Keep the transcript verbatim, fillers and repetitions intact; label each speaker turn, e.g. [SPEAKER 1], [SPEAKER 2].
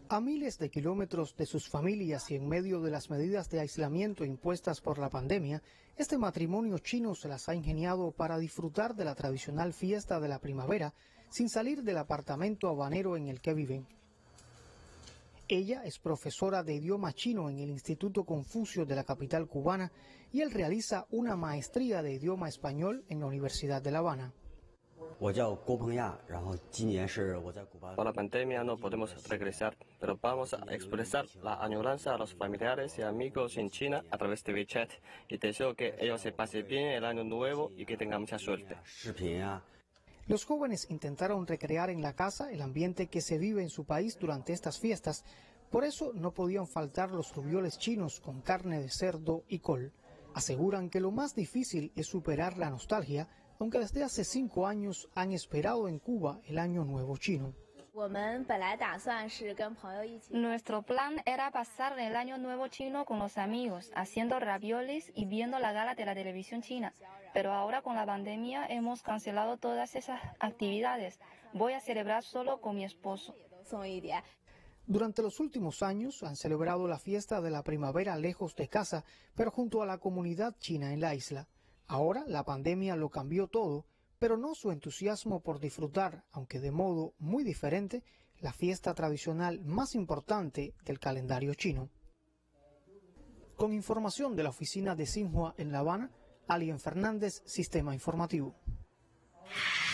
[SPEAKER 1] A miles de kilómetros de sus familias y en medio de las medidas de aislamiento impuestas por la pandemia, este matrimonio chino se las ha ingeniado para disfrutar de la tradicional fiesta de la primavera sin salir del apartamento habanero en el que viven. Ella es profesora de idioma chino en el Instituto Confucio de la capital cubana y él realiza una maestría de idioma español en la Universidad de La Habana.
[SPEAKER 2] Por la pandemia no podemos regresar, pero vamos a expresar la añoranza a los familiares y amigos en China a través de WeChat y deseo que ellos se pasen bien el año nuevo y que tengan mucha suerte.
[SPEAKER 1] Los jóvenes intentaron recrear en la casa el ambiente que se vive en su país durante estas fiestas, por eso no podían faltar los rubioles chinos con carne de cerdo y col. Aseguran que lo más difícil es superar la nostalgia, aunque desde hace cinco años han esperado en Cuba el Año Nuevo chino.
[SPEAKER 3] Nuestro plan era pasar el Año Nuevo chino con los amigos, haciendo raviolis y viendo la gala de la televisión china. Pero ahora con la pandemia hemos cancelado todas esas actividades. Voy a celebrar solo con mi esposo.
[SPEAKER 1] Durante los últimos años han celebrado la fiesta de la primavera lejos de casa, pero junto a la comunidad china en la isla. Ahora la pandemia lo cambió todo, pero no su entusiasmo por disfrutar, aunque de modo muy diferente, la fiesta tradicional más importante del calendario chino. Con información de la oficina de Xinhua en La Habana, Alien Fernández, Sistema Informativo.